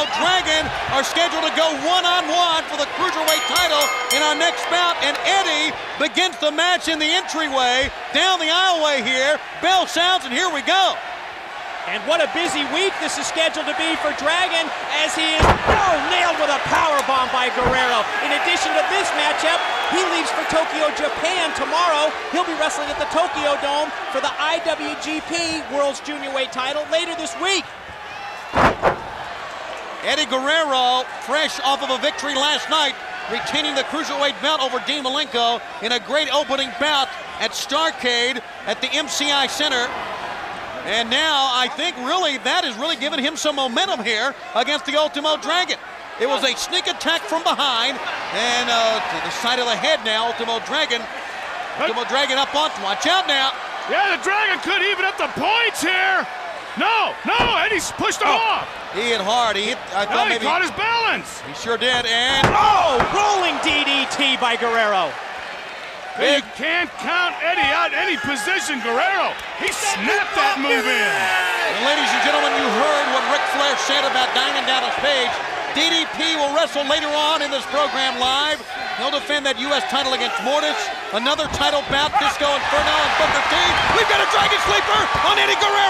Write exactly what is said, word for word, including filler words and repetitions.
Ultimo Dragon are scheduled to go one-on-one for the Cruiserweight title in our next bout, and Eddie begins the match in the entryway, down the aisleway here. Bell sounds, and here we go. And what a busy week this is scheduled to be for Dragon, as he is oh, nailed with a powerbomb by Guerrero. In addition to this matchup, he leaves for Tokyo, Japan tomorrow. He'll be wrestling at the Tokyo Dome for the I W G P World's Junior Weight title later this week. Eddie Guerrero, fresh off of a victory last night, retaining the Cruiserweight belt over Dean Malenko in a great opening bout at Starrcade at the M C I Center. And now I think really that has really given him some momentum here against the Ultimo Dragon. It was a sneak attack from behind, and uh, to the side of the head now, Ultimo Dragon. Ultimo Dragon up on, watch out now. Yeah, the Dragon could even up the points here. No, no, Eddie's pushed him oh, off. He hit hard, he hit, I no, thought he maybe. caught his balance. He sure did, and. Oh, rolling D D T by Guerrero. You can't count Eddie out any position, Guerrero. He snapped that move in. And ladies and gentlemen, you heard what Ric Flair said about Diamond Dallas Page. D D P will wrestle later on in this program live. He'll defend that U S title against Mortis. Another title bout, Disco Inferno and Booker T. We've got a Dragon Sleeper on Eddie Guerrero.